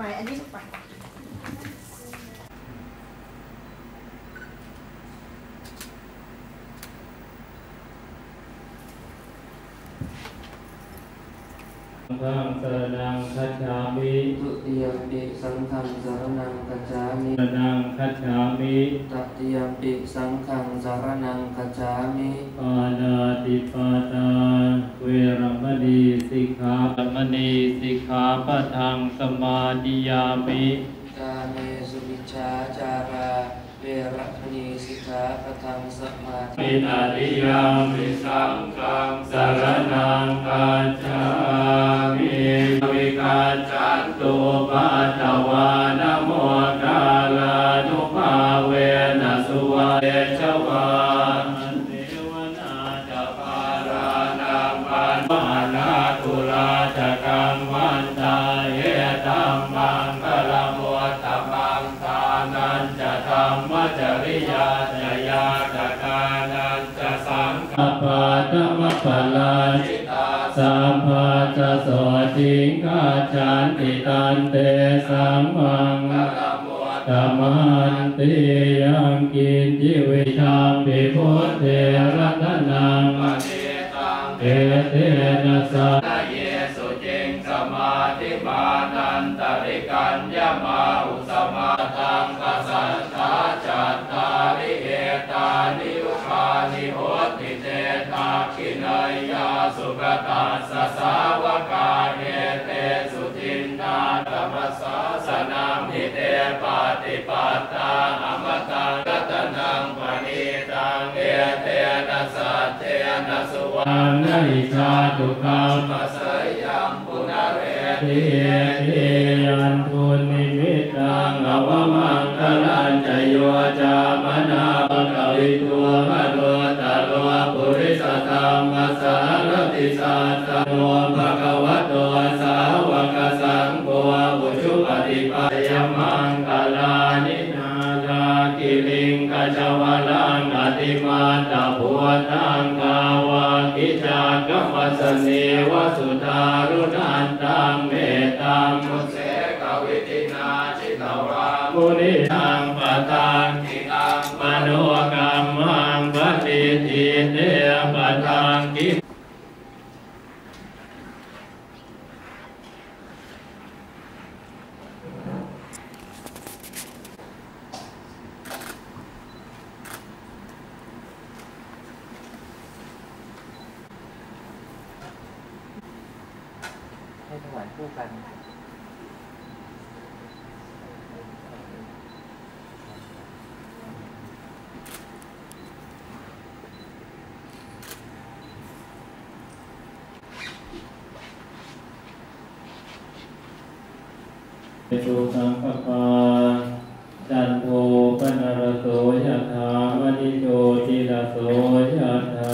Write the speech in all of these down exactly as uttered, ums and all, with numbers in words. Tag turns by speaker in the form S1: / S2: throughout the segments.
S1: หมายอันนี้ไป
S2: สังฆังสรณังคัจฉามิ
S3: ทุติยมปิสังฆังสรณังคัจฉามิ
S2: สรณังคัจฉามิ
S3: ตติยมปิสังฆังสรณังคัจฉามิ
S2: ปานาติปาตาเวรมณีสิกขาปะมณีสิกขาปะทังสมาธิยามิ
S3: กาเมสุมิจฉาจาราเวรมณีสิกขาปะทังสมาธิ
S2: ปินาริยามิสังฆังสรณังคัจฉามิวิกัจจันตุปัฏฐวานโมกาลานุภาเวนะสุวะเอชวาเทวนาจะปารานังปันวานาตุลาจะกังวันตาเอตัมมังคลมุตตมังทานันจะธรรมจริยาจยาจะกานันจะสังฆปาตมะปะลาจิตาสัมภาจะโสจิงกาจันติตันเตสัมมังธรรมันติยังกินจิวิชามปิพุทเทรัตนังเอเตนะสัตเยสุจิงสมาธิมานันตริกัญญมาอุสมาตังกัสสัทธาจัตตาริเอตานิยุคานิโหติเตทาคินายยาสุขตัสสะสาวกาเอเตสุทินนาธรรมสาสนังนิเตปาติปัตตาอมตังกัตนังปณิตังเอเตนะสัตเทนะสุวรรณอิชาตุคัมปัสสยัมปุณเรติเอติยันทุนิมิตังอวมังคลัญจโยจามนาปะกวิตัวมโนตโลปุริสธรรมสารติสัตตโนภะคะวะโตสาวกสังโฆอุชุปฏิปัยมังคลานินาลากิลิงกัจวลังอติมาตะพุทังกาวากิจากัมมัสเนวสุทารุนันตังเมตังมุเสกวิตินาจิตวามุนิทังปะตังกิตังมโนกรรมังปฏิทิเตปะตังกิ
S3: ให้ถวายคู่กัน
S2: สุสังฆปาจันโทปนรโสยถามณิโชติลโสยถา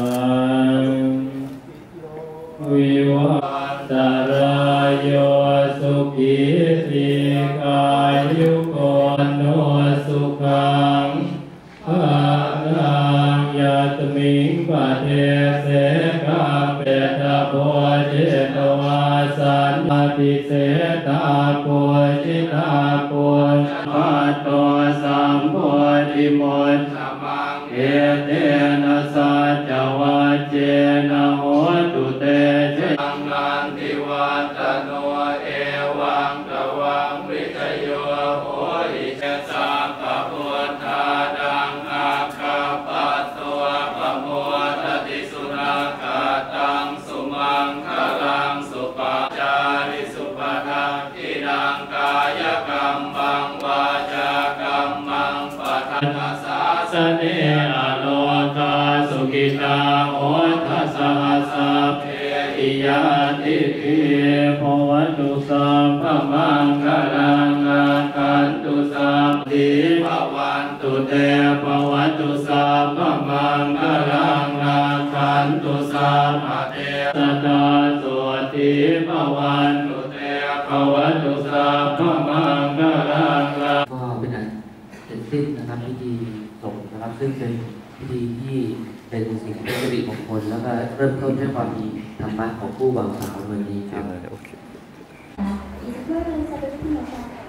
S2: วิวัตรายโยสุขิติกายุโกโนสุขังภาลังยัตมิงปะเทเสกาเปตะโพเจตวาสันติเสตาโพจิตาโพปัตโตสัมโพธิมนสมังเอเตนะสัจจวัจเจนะโหตุเตเจตังนันติวัตโนเอวังกวังวิทโยโหอิเชสัพพะพุทธานังอาคาปัสสวะปะโมทติสุนัขตังสุมังคลังสุปาจาริสุปทังกินังกายกรรมังวาจากรรมังปัฏฐานาสาสเนอโลกาสุขิตาโหทัสสะสะเพอิยาติภิภวัตุสัมภมังคลังอาคันตุสัมภิภวันตุเตภวัตุสัมภมังคลังอาคันตุสัมภเตสตาสุติภวันตุเตภวัตุสัมภมังคลัง
S3: ก็เป็นอันเสร็จสิ้นนะครับพิธีสงฆ์นะครับซึ่งเป็นพิธีที่เป็นสิ่งที่เป็นสิริมงคลแล้วก็เริ่มต้นด้วยความดีธรรมะของผู้บ่าวสาววันนี้ครับ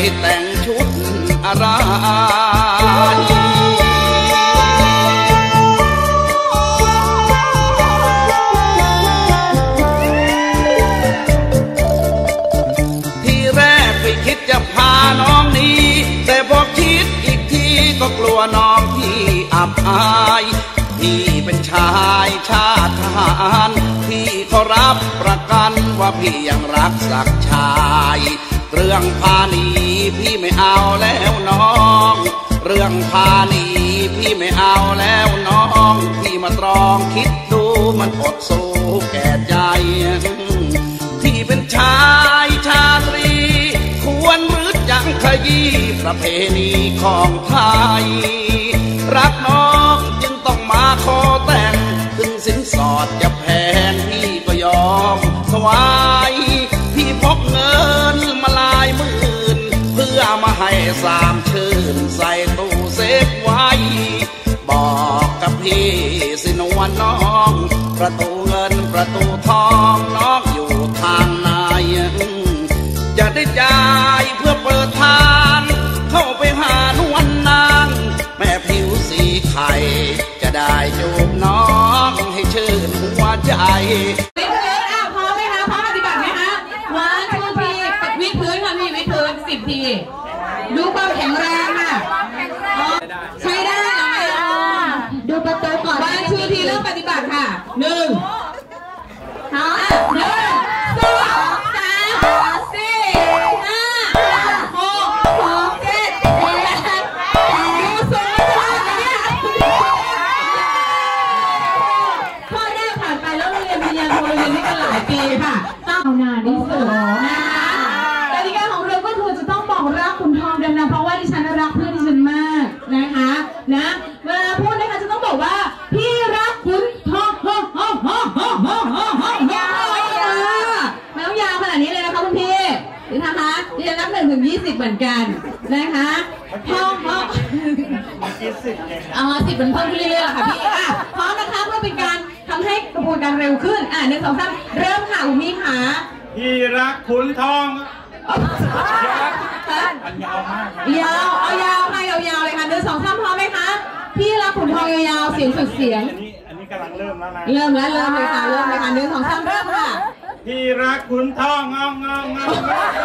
S1: แต่งชุดอะไรที่แรกไม่คิดจะพาน้องหนีแต่พอคิดอีกทีก็กลัวน้องพี่อับอายพี่เป็นชายชาติทหารพี่ขอรับประกันว่าพี่ยังรักศักดิ์ชายเรื่องพาหนีพี่ไม่เอาแล้วน้องเรื่องพาหนีพี่ไม่เอาแล้วน้องพี่มาตรองคิดดูมันอดสู้แก่ใจพี่เป็นชายชาตรีควรหรือยังขยี้ประเพณีของไทยรักน้องจึงต้องมาขอแต่งถึงสินสอดจะแพงพี่ก็ยอมถวายพี่พกเงินมาหลายหมื่นเพื่อมาให้สามชื่นใส่ตู้เซฟไว้บอกกับพี่สินวลน้องประตูเงินประตูทองน้องอยู่ทางไหนจะได้จ่ายเพื่อเปิดทางเข้าไปหานวลนางแม่ผิวสีไข่จะได้จูบน้องให้ชื่นหัวใจ
S4: วิดพื้นอ่ะพร้อมไหมคะพร้อมปฏิบัติไหมคะวันทูทีวิดพื้นค่ะพี่วิดพื้นสิบทีดูความแข็งแรงค่ะใช้ได้ดูประตูก่อนวันทูทีเริ่มปฏิบัติค่ะหนึ่งสองหนึ่งสองสามสี่ห้าหกหกเจ็ดแปดดูสวยมากเนี่ยข้อแรกผ่านไปแล้วเราเรียนพยานโทรเรียนด้วยกันหลายปีค่ะต้องนานที่สุดนะคะกติกาของเราก็คือจะต้องบอกรักขุนทองดำน้ำเพราะว่าดิฉันรักเพื่อนดิฉันมากนะคะนะเวลาพูดนะคะจะต้องบอกว่าพี่รักขุนทองฮ่องฮ่องฮ่องฮ่องฮ่องฮ่องฮ่องยาวไม่ต้องยาวขนาดนี้เลยนะคะคุณพี่ดิฉันคะดิฉันนับหนึ่งถึงยี่สิบเหมือนกันนะคะฮ่องฮ่องอ๋อสิบเป็นเพิ่มขึ้นเรื่อยๆค่ะพี่อ่ะพร้อมนะคะเพื่อเป็นการทำให้กระบวนการเร็วขึ้นอ่ะหนึ่งสองสามเริ่มค่ะคุณพี่ขา
S2: พี่รักขุนทอง
S4: ยาวมากยาวเอายาวค่ะยาวๆเลยค่ะหนึ่งสองสามพร้อมไหมคะพี่รักขุนทองยาวๆเสียงสุดเสียง
S2: อันนี้อันนี้กำลังเริ่มแล้วนะ
S4: เริ่มแล้วเริ่มเลยค่ะเริ่มเลยค่ะหนึ่งสองสามเริ่มค่ะ
S2: พี่รักขุนทองงองงองงอง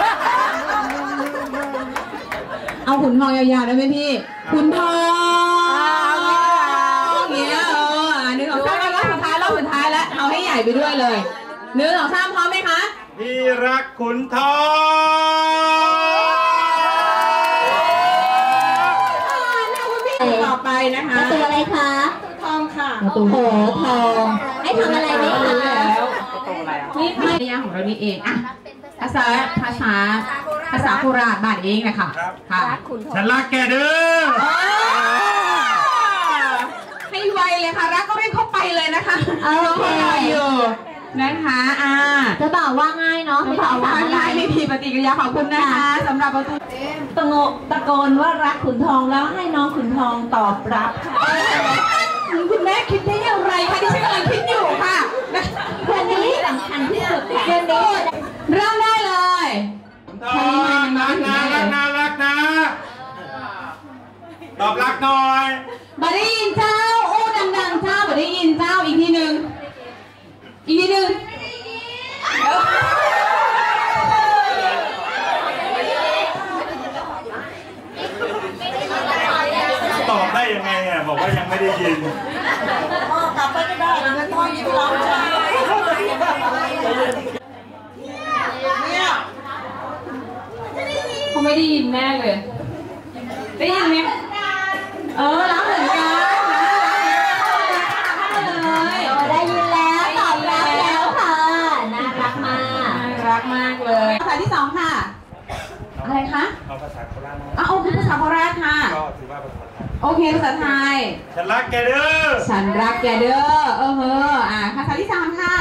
S4: เอาขุนทองยาวๆได้ไหมพี่ขุนทองเงี้ยเออหนึ่งสองสามรอบสุดท้ายรอบสุดท้ายแล้วเอาให้ใหญ่ไปด้วยเลยหนึ่งสองสามพร้อมไหมคะ
S2: พี่รักขุนทอง
S4: ต่อไปนะคะ
S5: ประตูอะไรคะ
S4: ทองค่ะ
S5: ประตูโหทองให้ทำอะไรไหมคะ
S4: แล้วนี่ภรรยาของเรานี่เองอะภาษาภาษาภาษาโคราชบ้านเองนะคะค่ะ
S2: ฉันรักแกเด้อ
S4: ให้ไวเลยค่ะรักก็รีบเข้าไปเลยนะคะเอาไปอยู่นะคะอ่า
S5: จะบอกว่าง่ายเนาะ
S4: จะบอกว่าง่ายไม่มีปฏิกิริยาขอบคุณนะคะสำหรับประตู
S5: ตะโกนตะโกนว่ารักขุนทองแล้วให้น้องขุนทองตอบรับ
S4: คุณแม่คิดได้อย่างไรคะที่ฉันกำลังคิดอยู่ค่ะ
S5: วันนี้สำคัญที่สุดวันนี้
S4: เริ่มได้เลย
S2: รักนะรักนะรักนะตอบรักหน่อย
S4: บัดได้ยินเจ้าโอ้ดังๆเจ้าบัดได้ยินเจ้าอีกทีหนึ่งอีกทีหนึ่ง
S2: ตอบได้ยังไงอ่ะบอกว่ายังไม่ได้ยิน
S5: ตอบไปไม่ได้แล้วต้องยิ้มร้องจ้า
S4: เขาไม่ได้ยินแน่เลยได้ยินไหมเออรับเหมือนกัน
S5: เลยได้ยินแล้วตอบรับแล้วค่ะน่ารักมาก
S4: น่ารักมากเลยภาษาที่สองค่ะอะไรคะ
S2: เอาภาษาโคราช
S4: อ่ะโอเคภาษาโคราชค่ะ
S2: ก็ถือว่าภาษาไทย
S4: โอเคภาษาไทย
S2: ฉันรักแกเด้อ
S4: ฉันรักแกเด้อเออเฮ้ออ่ะภาษาที่สามค่ะ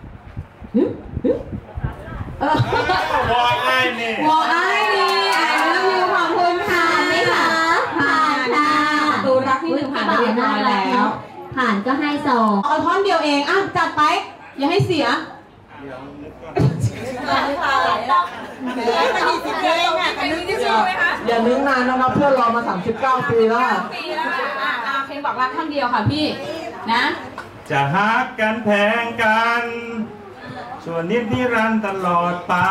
S2: เออวอไอนี่
S4: วอไอนี่อ่ะแล้วมีขอบคุณค่ะ
S5: ไหมคะผ่านค่ะ
S4: ตูรักที่หนึ่งผ่านไปเรียบร้อยแล้ว
S5: ผ่านก็ให้สอง
S4: เอาท่อนเดียวเองอ่ะจัดไปอย่าให้เสีย
S6: อย่านึกนานนะครับเพื่อนรอมาสามสิบเก้าปีแล้ว
S4: ปีแล้วอ่ะอ่ะเพลงบอกรักครั้งเดียวค่ะพี่นะ
S2: จะฮักกันแพงกันส่วนนิดนิรันดร์ตลอดไป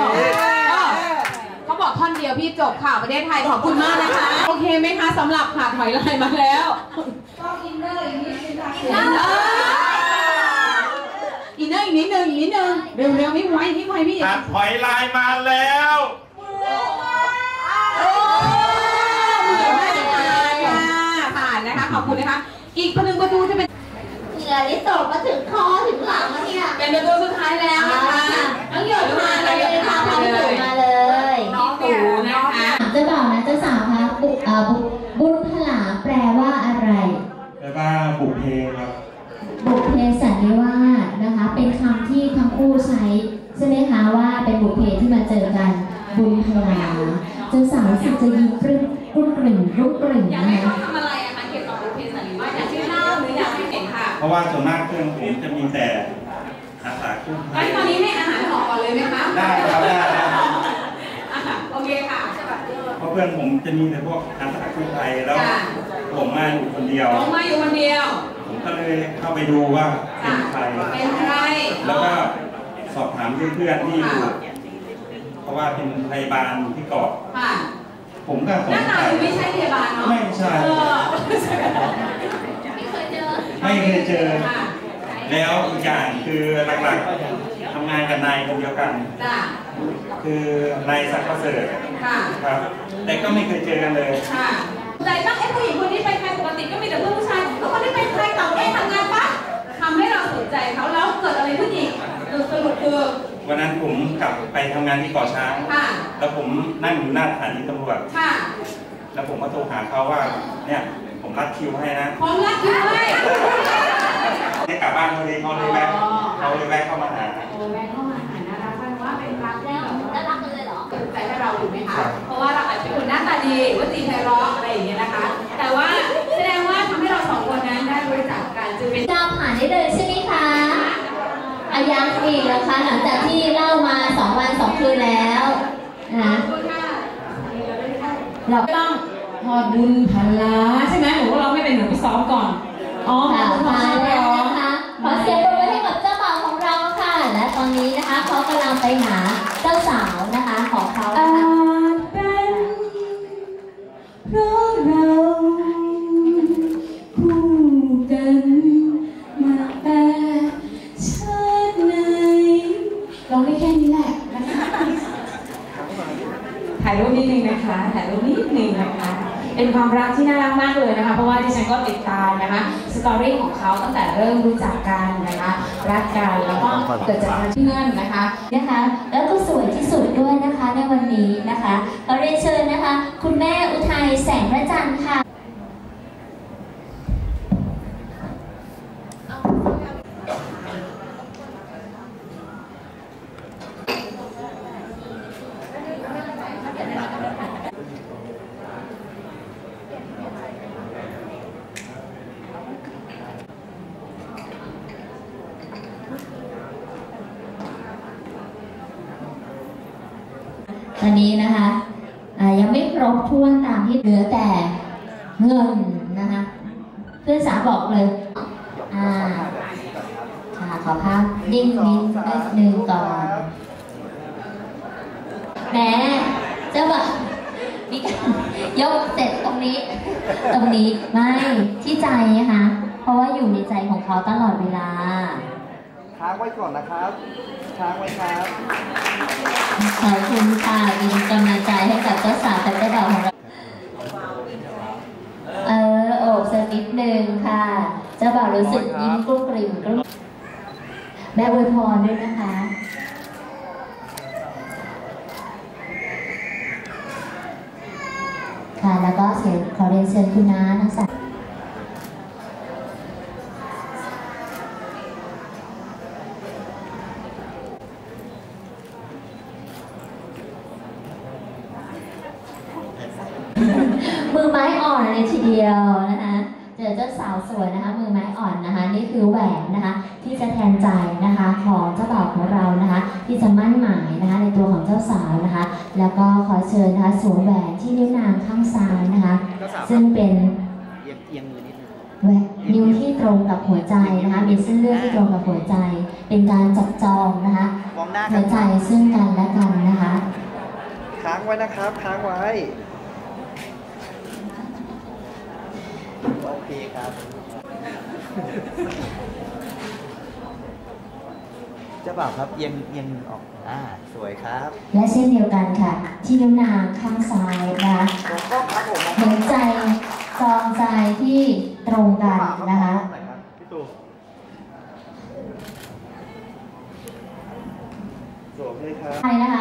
S4: เขาบอกท่อนเดียวพี่จบข่าวประเทศไทยขอบคุณมากนะคะโอเคไหมคะสำหรับขาดหอยลายมาแล้วก็อินเนอร์อีกนิดนึงค่ะอินเนอร์อีกนิดนึงอีกนิดนึงเร็วๆพี่ไวพี่ไวพี่
S2: ขาดหอยลายมาแล้ว
S4: ผ่านนะคะขอบคุณนะคะอีกคนหนึ่งประตูจะเป็น
S5: เหงื่อที่ตกมาถึงคอถึงหลังแล้วเนี่ย
S4: เป็นประตูสุดท้ายแล้วนะคะน้องหยดมาเลยค่ะ
S5: มาเลยมาเลย
S4: น้องตู่นะคะ
S5: เจ้าบ่าวนะเจ้าสาวคะบุเอ่อบุญพลาแปลว่าอะไร
S2: แปลว่าบุพเพครับ
S5: บุพเพสันนิวาสนะคะเป็นคำที่ทั้งคู่ใช้ใช่ไหมคะว่าเป็นบุพเพที่มาเจอกันบุญพลาเจ้าสาวรู้สึกจะยิ้มปริ่มรุ่งกริ่งรุ่งกริ่ง
S4: อยากให้เขาทำอะไรอะคะเกี่ยวกับบุพเพสันนิวาสอยากให้เล่าหรืออยากให้เห็นค่ะ
S2: เพราะว่าส่วนมากเครื่องผมจะมีแต่อาสากู้ภัย
S4: ตอนนี้ให้อาหารหอก่อนเลยไหมคะ
S2: ได้ครับได้
S4: โอเคค่ะ
S2: เพราะเพื่อนผมจะมีแต่พวกอาสากู้ภัยแล้วผมมาอยู่คนเดียว
S4: ผมมาอยู่คนเดียว
S2: ผมก็เลยเข้าไปดูว่าเป็นใคร
S4: เป็นใคร
S2: แล้วก็สอบถามเพื่อนๆที่อยู่เพราะว่าเป็นพยาบาลที่เกาะผมก็สงสัยหน้าตา
S4: ไม่ใช่พยาบาลเนาะ
S2: ไม่ใช่
S4: ไม่เคยเจอ
S2: ไม่เคยเจอแล้วอีกอย่างคือหลักๆทำงานกับนายคนเดียวกันคือนายศักดิ์ประเสริฐครับแต่ก็ไม่เคยเจอกันเลย
S4: ใจตั้งไอ้ผู้หญิงคนนี้ไปใครปกติก็มีแต่เพื่อนผู้ชายแล้วคนที่ไปใครเก่าได้ทำงานปะทำให้เราสนใจเขาแล้วเกิดอะไรขึ้นอีกสรุปคือ
S2: วันนั้นผมกลับไปทำงานที่เกาะช้างแล้วผมนั่งอยู่หน้าสถานีตำรวจแล้วผมก็โทรหาเขาว่าเนี่ยผมรัดคิวให้นะ
S4: ผมรัดคิวให้
S2: ได้กลับบ้านพอดีเขาเลยแวะเขาเลยแวะเข้ามาหา
S4: โอ้แวะเข้ามาหาน่ารักมากว่าเป็นรักแล้วน่ารักเลยเหรอเกิดใจให้เราอยู่ไหมคะเพราะว่าเราอาจจะเป็นคนหน้าตาดีว่าตีไทยร้องอะไรอย่างเงี้ยนะคะแต่ว่าแสดงว่าทำให้เราสองคนนั้นได้รู้จักกันจะเป็น
S5: เจ้าผ่านได้เลยใช่ไหมคะอายังอีกแล้วคะหลังจากที่เล่ามาสองวันสองคืนแล้วนะ
S4: เราต้องพอบุญพลาใช่ไหมหนูก็ร้องไม่เป็นหนูไปซ้อมก่อนอ๋อ
S5: ค่ะมาแล้วนะคะขอเสียงปรบมือให้กับเจ้าบ่าวของเราค่ะและตอนนี้นะคะเขากำลังไปหาเจ้าสาวนะคะของเขาค่ะ
S4: เป็นเพราะเราคู่กันมาแต่ชาติไหนร้องได้แค่นี้แหละถ่ายรูปนิดนึงนะคะถ่ายรูปนิดนึงนะคะเป็นความรักที่น่ารักมากเลยนะคะเพราะว่าดิฉันก็ติดตามนะคะสตอรี่ของเขาตั้งแต่เริ่มรู้จักกันนะคะรักกันแล้วก็เกิดจากการเพื่อนนะคะ
S5: นะคะแล้วก็สวยที่สุดด้วยนะคะในวันนี้นะคะขอเรียนเชิญนะคะคุณแม่อุทัยแสงพระจันทร์ค่ะตอนนี้นะคะยังไม่ครบถ้วนตามที่เหลือแต่เงินนะคะเพื่อนสาวบอกเลยอ่าค่ะขอภาพนิ่งนิดนึงก่อนแหมเจ้าบ่าวมีการยกเสร็จตรงนี้ตรงนี้ไม่ที่ใจนะคะเพราะว่าอยู่ในใจของเขาตลอดเวลา
S6: ค้างไว้ก่อนนะครับค้างไว้ครับ
S5: ขอบคุณค่ะมีกำลังใจให้กับเจ้าสาวกับเจ้าบ่าวของเราเออโอบสักนิดนึงค่ะเจ้าบ่าวรู้สึกยิ้มกลุ้มกลิ่มกลุ้มแม่อวยพรด้วยนะคะค่ะแล้วก็เสียงขอเรียนเชิญคุณน้าทั้งสามมือไม้อ่อนเลยทีเดียวนะคะเจอเจ้าสาวสวยนะคะมือไม้อ่อนนะคะนี่คือแหวนนะคะที่ที่จะแทนใจนะคะของเจ้าบ่าวของเรานะคะที่จะมั่นหมายนะคะในตัวของเจ้าสาวนะคะแล้วก็ขอเชิญนะคะสวมแหวนที่นิ้วนางข้างซ้ายนะคะซึ่งเป็นแหวนนิ้วที่ตรงกับหัวใจนะคะมีเส้นเลือดที่ตรงกับหัวใจเป็นการจับจองนะคะหัวใจซึ่งกันและกันนะคะ
S6: ค้างไว้นะครับค้างไว้โอเคครับเจ้าบ่าวครับเอียงเอียงออกอ่าสวยครับ
S5: และเช่นเดียวกันค่ะที่นิ้วนางข้างซ้ายนะคะหัวใจจองใจที่ตรงกันนะคะ
S6: พี่ตู่สวยเลยครับ
S5: ใช่นะคะ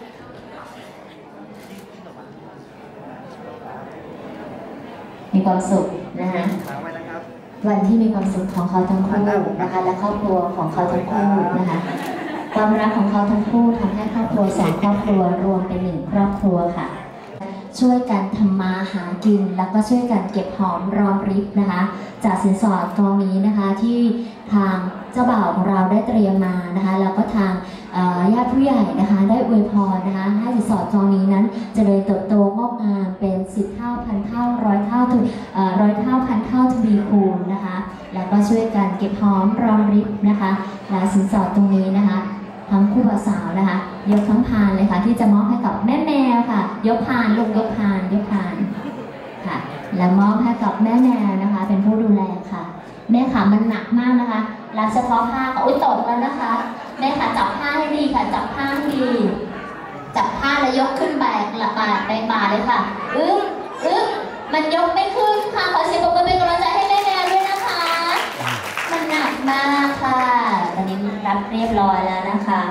S5: มีความสุขนะคะวันที่มีความสุขของเขาทั้งคู่นะคะและครอบครัวของเขาทั้งคู่นะคะความรักของเขาทั้งคู่ทำให้ครอบครัวสองครอบครัวรวมเป็นหนึ่งครอบครัวค่ะช่วยกันทำมาหากินแล้วก็ช่วยกันเก็บหอมรอมริบนะคะจากสินสอดกองนี้นะคะที่ทางเจ้าบ่าวของเราได้เตรียมมานะคะแล้วก็ทางญาติผู้ใหญ่นะคะได้อวยพรนะคะให้สินสอดกองนี้นั้นเจริญเติบโตงอกงามเป็นสิบเท่าพันเท่าร้อยเท่าร้อยเท่าพันเท่าทวีคูณนะคะแล้วก็ช่วยกันเก็บหอมรอมริบนะคะและสินสอดตรงนี้นะคะทั้งคู่บ่าวสาวนะคะยกทั้งพานเลยค่ะที่จะมอบให้กับแม่แมวค่ะยกพานลูกยกพานยกพานค่ะและมอบให้กับแม่แมวนะคะเป็นผู้ดูแลค่ะแม่ขามันหนักมากนะคะรับเฉพาะผ้าก็อุ้ยตกแล้วนะคะแม่ขาจับผ้าให้ดีค่ะจับผ้าให้ดีจับผ้าแล้วยกขึ้นแบกละบาดแบกบาเลยค่ะอึ๊บอึ๊บมันยกไม่ขึ้นค่ะขอเสียงปรบมือเป็นกำลังใจให้แม่แมวด้วยนะคะมันหนักมากค่ะตอนนี้รับเรียบร้อยแล้วนะคะ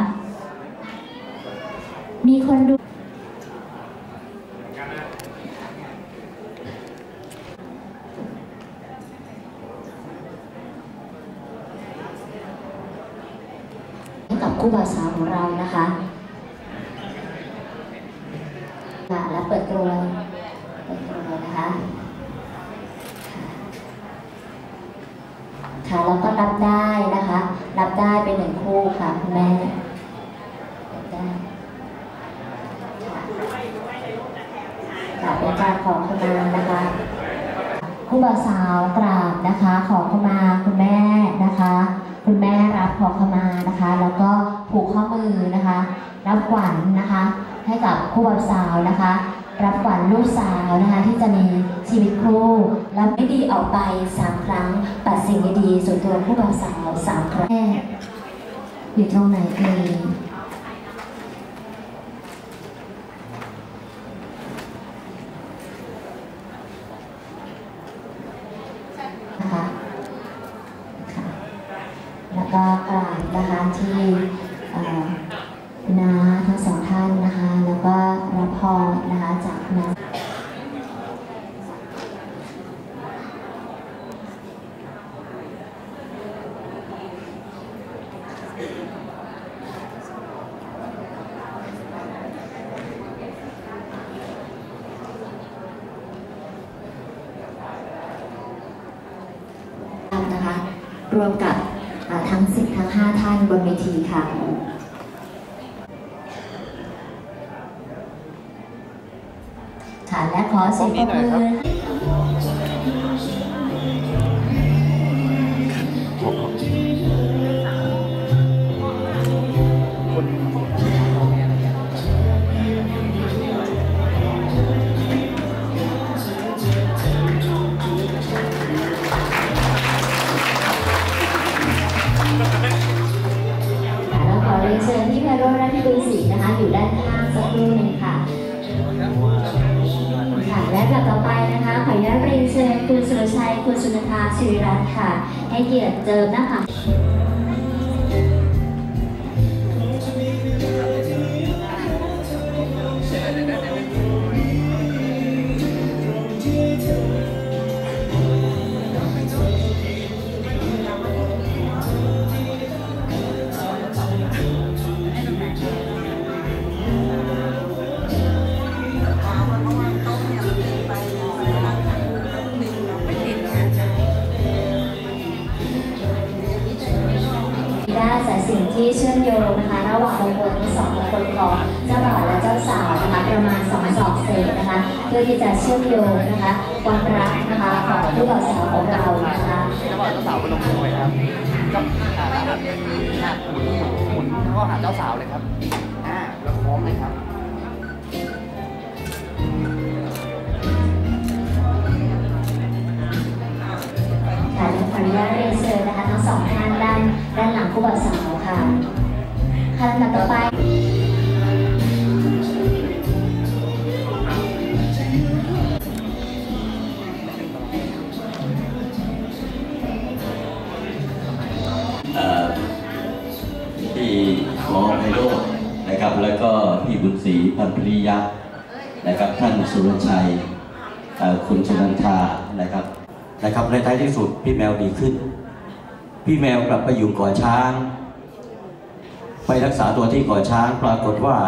S5: มีคนดูกับคู่บ่าวสาวของเรานะคะและเปิดตัวเปิดตัวนะคะค่ะแล้วก็รับได้นะคะรับได้เป็นหนึ่งคู่ค่ะคุณแม่รับได้ค่ะเป็นการขอขมานะคะคู่บ่าวสาวกราบนะคะขอขมาคุณแม่นะคะคุณแม่รับขอขมานะคะแล้วก็ผูกข้อมือนะคะรับขวัญนะคะให้กับคู่บ่าวสาวนะคะรับขวัญลูกสาวนะคะที่จะมีชีวิตคู่และไม่ดีออกไปสามครั้งปัดสิ่งดีๆส่วนตัวคู่บ่าวสาวสามครั้งแม่อยู่ตรงไหนเอ่ยนะคะแล้วก็กราบนะคะที่น้าทั้งสองท่านนะคะแล้วก็รับพรนะคะจากน้านะคะรวมกับทั้งสิบทั้งห้าท่านบนเวทีค่ะค่ะและขอเสียงปรบมือแล้วขอเรียนเชิญที่ไพโรจน์ ราชบุรีนะคะอยู่ด้านข้างสักครู่หนึ่งค่ะค่ะและแบบต่อไปนะคะขออนุญาตเรียนเชิญคุณสุรชัยคุณสุนทาศิริรัตน์ค่ะให้เกียรติเจิมนะคะที่เชื่อมโยงนะคะระหว่างมงคลทั้งสองมงคลของเจ้าบ่าวและเจ้าสาวนะคะประมาณสองศอกเศษนะคะเพื่อที่จะเชื่อมโยงนะคะความรักนะคะของผู้บ่าวสาวของเรานะคะ
S6: เจ้าบ่าวเจ้าสาวไปลงมือไว้ครับก็อ่าหมุนหมุนเข้าหาเจ้าสาวเลยครับอ่าแล้วพร้อมเลยครับ
S5: ค่ะขออนุญาตเรียนเชิญนะคะทั้งสองท่านด้านด้านหลังผู้บ่าวสาวค่ะค่ะลำดับต่อไป
S7: พี่หมอไพโรจน์นะครับแล้วก็พี่บุญศรีพันปริยะนะครับท่านสุรชัยคุณชนันทานะครับนะครับในท้ายที่สุดพี่แมวดีขึ้นพี่แมวกลับไปอยู่ก่อช้างไปรักษาตัวที่ก่อช้างปรากฏว่า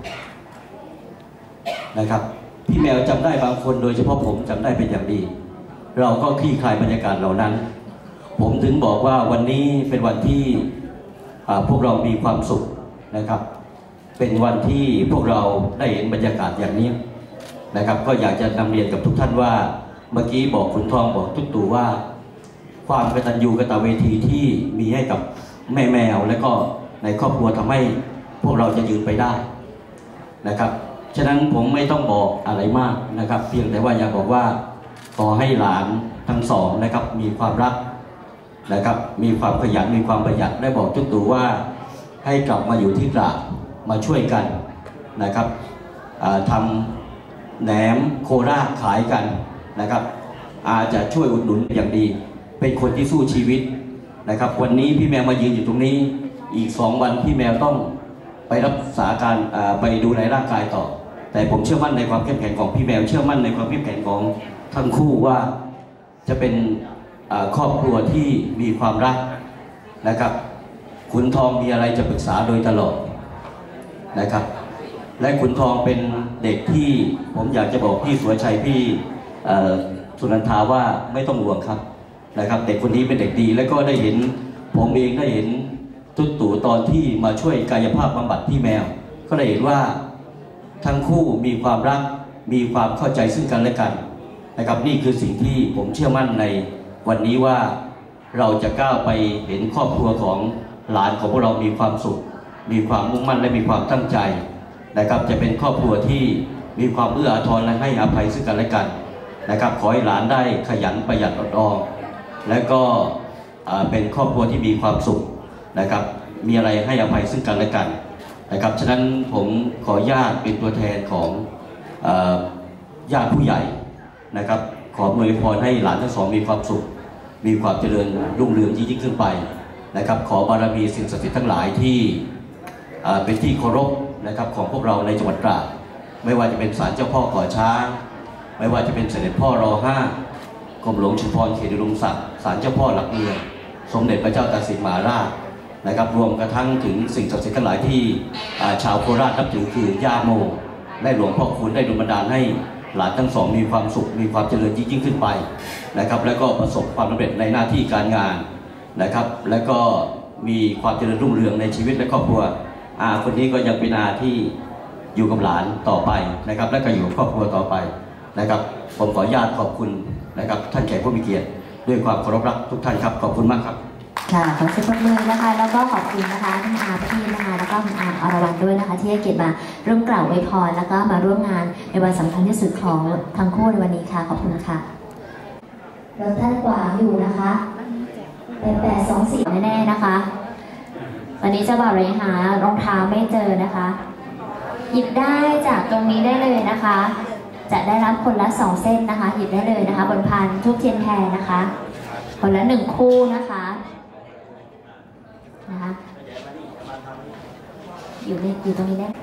S7: นะครับพี่แมวจำได้บางคนโดยเฉพาะผมจำได้เป็นอย่างดีเราก็คลี่คลายบรรยากาศเหล่านั้นผมถึงบอกว่าวันนี้เป็นวันที่พวกเรามีความสุขนะครับเป็นวันที่พวกเราได้เห็นบรรยากาศอย่างนี้นะครับก็อยากจะนำเรียนกับทุกท่านว่าเมื่อกี้บอกขุนทองบอกทุกตู่ว่าความกตัญญูกตเวทีที่มีให้กับแม่แมวและก็ในครอบครัวทำให้พวกเราจะยืนไปได้นะครับฉะนั้นผมไม่ต้องบอกอะไรมากนะครับเพียงแต่ว่าอยากบอกว่าขอให้หลานทั้งสองนะครับมีความรักนะครับมีความขยันมีความประหยัดได้บอกทุกตู่ว่าให้กลับมาอยู่ที่ตราดมาช่วยกันนะครับทำแหนมโคราชขายกันนะครับอาจจะช่วยอุดหนุนอย่างดีเป็นคนที่สู้ชีวิตนะครับวันนี้พี่แมวมายืนอยู่ตรงนี้อีกสองวันพี่แมวต้องไปรักษาการไปดูแลร่างกายต่อแต่ผมเชื่อมั่นในความเข้มแข็งของพี่แมวเชื่อมั่นในความเข้มแข็งของทั้งคู่ว่าจะเป็นครอบครัวที่มีความรักนะครับขุนทองมีอะไรจะปรึกษาโดยตลอดนะครับและขุนทองเป็นเด็กที่ผมอยากจะบอกพี่สุรชัยพี่สุนันทาว่าไม่ต้องห่วงครับนะครับเด็กคนนี้เป็นเด็กดีและก็ได้เห็นผมเองได้เห็นตุ๊ตู่ตอนที่มาช่วยกายภาพบำบัดพี่แมวก็ได้เห็นว่าทั้งคู่มีความรักมีความเข้าใจซึ่งกันและกันนะครับนี่คือสิ่งที่ผมเชื่อมั่นในวันนี้ว่าเราจะก้าวไปเห็นครอบครัวของหลานของพวกเรามีความสุขมีความมุ่งมั่นและมีความตั้งใจนะครับจะเป็นครอบครัวที่มีความเอื้ออาทรและให้อภัยซึ่งกันและกันนะครับขอให้หลานได้ขยันประหยัดอดออมและก็เป็นครอบครัวที่มีความสุขนะครับมีอะไรให้อภัยซึ่งกันและกันนะครับฉะนั้นผมขอญาติเป็นตัวแทนของญาติผู้ใหญ่นะครับขออวยพรให้หลานทั้งสองมีความสุขมีความเจริญรุ่งเรืองยิ่งขึ้นไปนะครับขอบารมีสิ่งศักดิ์สิทธิ์ทั้งหลายที่เป็นที่เคารพนะครับของพวกเราในจังหวัดตราดไม่ว่าจะเป็นศาลเจ้าพ่อก่อช้างไม่ว่าจะเป็นเสด็จพ่อรอห้ากรมหลวงชุมพรเขตอุดมศักดิ์ศาลเจ้าพ่อหลักเมืองสมเด็จพระเจ้าตากสินมหาราชนะครับรวมกระทั่งถึงสิ่งศักดิ์สิทธิ์ทั้งหลายที่ชาวโคราชนับถือคือย่าโมและหลวงพ่อคูณได้ดลบันดาลให้หลานทั้งสองมีความสุขมีความเจริญยิ่งขึ้นไปนะครับและก็ประสบความสำเร็จในหน้าที่การงานนะครับและก็มีความเจริญรุ่งเรืองในชีวิตและครอบครัวอาคนนี้ก็ยังเป็นอาที่อยู่กับหลานต่อไปนะครับและก็อยู่กับครอบครัวต่อไปนะครับผมขออนุญาตขอบคุณนะครับท่านแขกผู้มีเกียรติด้วยความเคารพรักทุกท่านครับขอบคุณมากครับ
S5: ค่ะขอเสียงปรบมือนะคะแล้วก็ขอบคุณนะคะท่านอาพี่นะคะแล้วก็คุณอาอรวรรณด้วยนะคะที่ให้เกียรติมาร่วมกล่าวอวยพรแล้วก็มาร่วมงานในวันสำคัญที่สุดของทั้งคู่ในวันนี้ค่ะขอบคุณค่ะเราท่านกวางอยู่นะคะเป็นแปดสองสี่แน่ๆนะคะวันนี้เจ้าบ่าวเลยหารองเท้าไม่เจอนะคะหยิบได้จากตรงนี้ได้เลยนะคะจะได้รับคนละสองเส้นนะคะหยิบได้เลยนะคะบนพานทูบเทียนแพรนะคะคนละหนึ่งคู่นะคะนะคะอยู่ในอยู่ตรงนี้ได้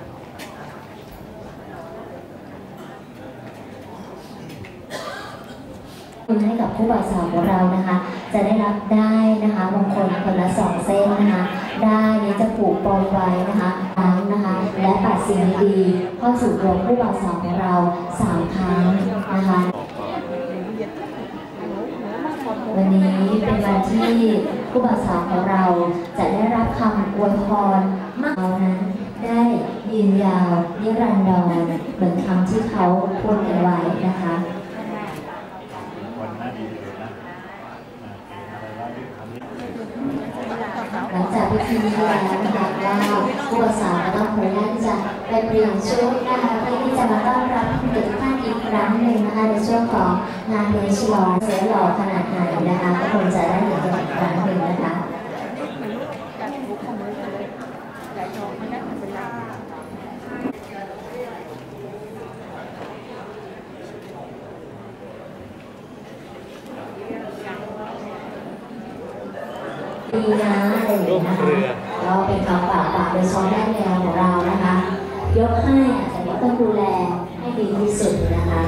S5: คุณให้กับผู้บ่าวสาวของเรานะคะจะได้รับได้นะคะมงคลคนละสองเส้นนะคะได้นี้จะผูกปองไว้นะคะครั้งนะคะและปัดสิ่งดีๆเข้าสู่ตัวผู้บ่าวสาวของเราสามครั้งนะคะ วันนี้เป็นวันที่คู่บ่าวสาวของเราจะได้รับคำอวยพรมากเรานั้นได้ยืนยาวนิรันดรเหมือนคำที่เขาพูดกันไว้นะคะหลังจากพิธีนี้แล้วนะคะว่าผู้บ่าวสาวก็ต้องขออนุญาตที่จะไปเปลี่ยนชุดนะคะเพื่อที่จะมาต้อนรับผู้ทุกท่านอีกครั้งหนึ่งนะคะในช่วงของงานเลี้ยงฉลองเสือหล่อขนาดไหนนะคะก็คงจะได้เห็นกันอีกครั้งหนึ่งนะคะดีนะอะไรอย่างเงี้ยนะคะเราเป็นคำฝากฝากโดยเฉพาะแม่แมวของเรานะคะยกให้แต่ว่าต้องดูแลให้ดีที่สุดนะคะ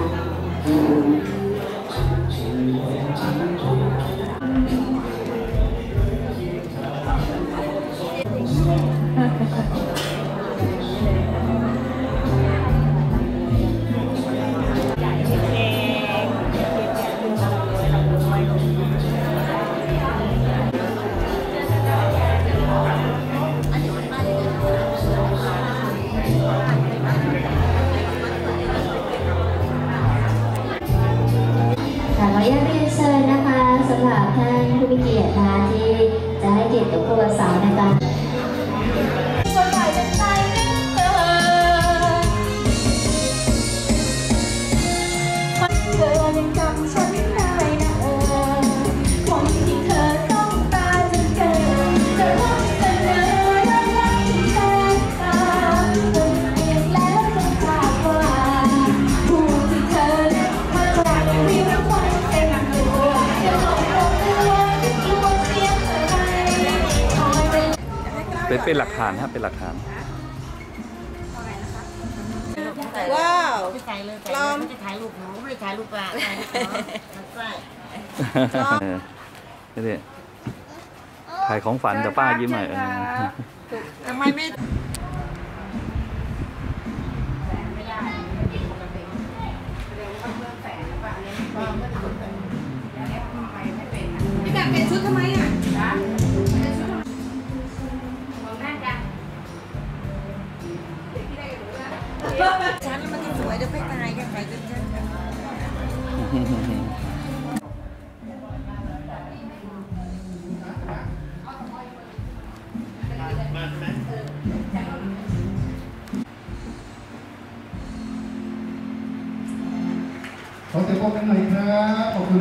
S5: ขออนุญาตเรียนเชิญนะคะสำหรับท่านผู้มีเกียรตินะคะที่จะให้เกียรติกับผู้บ่าวสาวในการคนใหญ่เป็นใจนึกเธอเธอยังจำฉันได้นะเออคนที่เธอต้องตาจะเกิดจะรักเสนอรักรักที่แสนตาจนเปลี่ยนแล้วจนจากว่าผู้ที่เธอมาจากวิวควันเต็มตัวจะหลงลงตัวที่ว่าเสียงอะไรคอยเป็น
S8: เป็นเป็นหลักฐานครับเป็นหลักฐาน
S9: ว้าว
S10: ไม่ถ่ายเลยเราไม่ได้ถ่ายรูปหนูไม่ได้ถ่ายรูปอ่ะใช่
S8: นี่ดิถ่ายของฝันแต่ป้ายิ้มหน่อย
S9: ทำไมไม่พี่แบบเป็นชุดทำไมอ่ะฉันมันสวยจะไม่ตายกันไปจนฉัน
S11: ขอเสียงปรบมือหน่อยครับขอบคุณ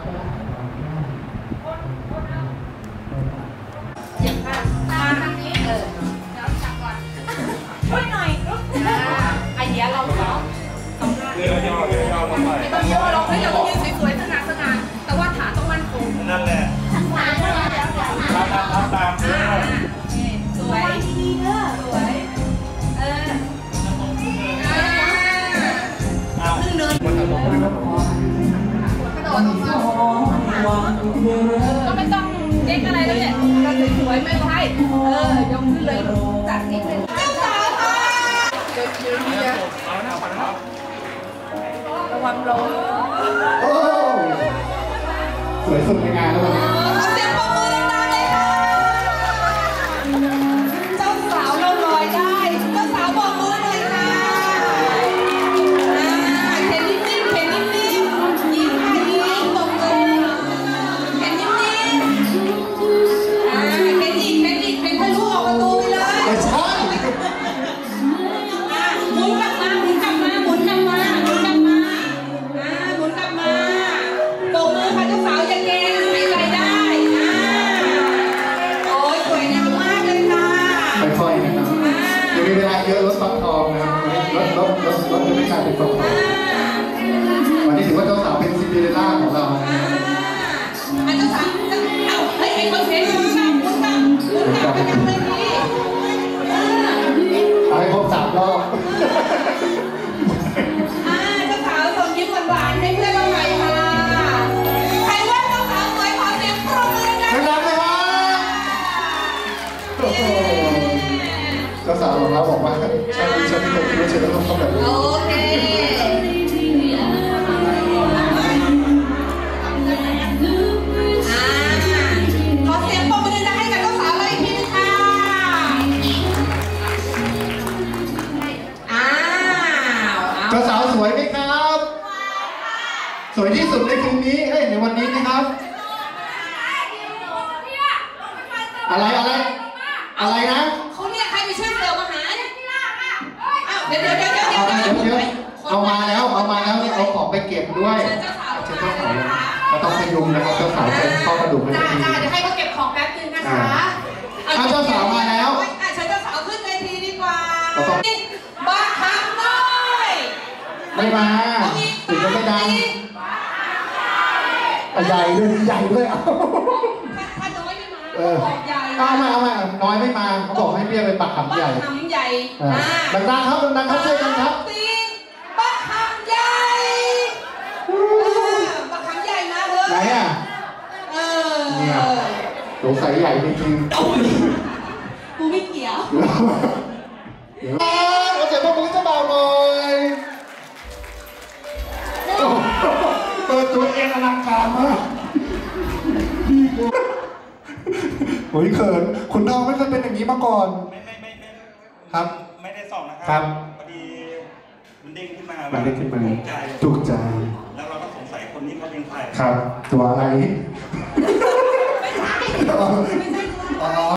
S9: มาทางนี้เออเดี๋ยวจับก่อนช่วยหน่อยไอเดียเราสองสองด้านไม่ต้องย่อเราให้เราต้องยืนสวยๆสง่าสง่าแต่ว่าฐานต้องมั่นคงนั่นแหละฐานต้องมั่นคงทำตามทำตามสวยดีๆเด้อสวยเออขึ้นเดินกระโดดลงมาก็ไม่ต้องเด็กอะไรแล้วเนี่ยเราสวยๆไม่ใช่เออยกขึ้นเลยจัดนิดนึงเจ้าสาวค่ะเดี๋ยวเดี๋ยวเดี๋ยวระวังลง
S11: โอ้สวยสุดในงานแล้ววันนี้
S9: เสียงปรบมือดังๆเลยค่ะเจ้าสาวเราลอยได้เจ้าสาวบอกมือหน่อยค่ะเห็นนิ่มๆเห็นนิ่มๆยิ้มค่ะยิ้มตรงเลยเห็นนิ่มๆอ่าเห็นอีกเห็นอีกเห็นทะลุออกประตูไปเลย
S11: ไม่ใช่
S9: หมุนกลับมาหมุนกลับมาหมุนกลับมาหมุนกลับมาอ่าหมุนกลับมาโบกมือค่ะเจ้าสาวอย่าเกรงหายใจได้อ่าโอ้ยสวยงามมากเลยค่ะ
S11: ค่อยๆนะครับยังมีเวลาเยอะรถฟักทองนะครับรถรถรถรถจะไม่กลายเป็นฟักทองวันนี้ถือว่าเจ้าสาวเป็นซินเดอเรลล่าของเรา
S9: อ่าเจ้าสาวเอาเฮ้ยไอ้คนเทนหมุนกลับหมุนกลับหมุนกลับไปกันเลยนี่
S11: เอาให้ครบสามรอบ
S9: อ่าเจ้าสาวส่งยิ้มหวานๆให้เพื่อนเราหน่อยค่ะใครว่าเจ้าสาวสวยขอเสียงปรบมือกัน
S11: ดังๆเลยครับเจ้าสาวของเราบอกว่าฉันฉันไม่เคยคิดว่าฉันจะต้องทำแบบนี้
S9: โอเคขอเสียงปรบ
S11: วยไหมครับ สวยที่สุดในคืนนี้เอ้ยในวันนี้นะครับ อะไรอะไรอะไรนะ
S9: เขาเรียกใครไปช่วยเสือมาหาเนี่ยอ้าวเดี๋ยวเดี๋ยวเดี๋ยวเดี๋ยว
S11: เอา
S9: เดี๋ยว
S11: เดี๋ยวเดี๋ยวเอามาแล้วเอามาแล้วนี่เอาของไปเก็บด้วยเชิญเจ้าสาวก็ต้องพยุงนะครับเจ้าสาวเป็นข้อกระดูกไม่
S9: จ้า
S11: ดี
S9: จ้าเดี๋ยวให้เขาเก็บของแป๊บนึงนะคะ
S11: อ่าเจ้าสาวมาแล้ว
S9: อ่ะเชิญเจ้าสาวขึ้นเวทีดีกว่า
S11: เราต้อง
S9: บ้าคำน้อย
S11: ไม่มาถึงจะไม่ดังใหญ่ด้วยใหญ่ด้วยเอา
S9: ถ้าน้อยไม่มา
S11: เออ
S9: บอกใหญ่
S11: เอามาเอามาน้อยไม่มาเขาบอกให้เบี้ยไปปักคำใหญ่
S9: บ้าคำใหญ่
S11: อ่าดังๆครับดังๆครับช่วยกันครับ
S9: ตีบ้าคำใหญ่บ้าคำใหญ่มาเถอะ
S11: ไหนอ่ะ
S9: เออ
S11: เนี่ยสงสัยใหญ่จริงๆ
S9: กูไม่เกี่ยว
S11: เอาเสียงปรบมือเจ้าบ่าวหน่อยเปิดตัวเองอลังการมากโอ้ยเขินคุณน้องไม่เคยเป็นอย่างนี้มาก่อนไม่ไม่ไม่ไม่ครับไม่ได้สอบนะครับพอดีมันเด้งขึ้นมามันเด้งขึ้นมาถูกใจแล้วเราก็สงสัยคนนี้เขาเป็นใครครับตัวอะไรไม่ใช่ไม่ใช่ตัว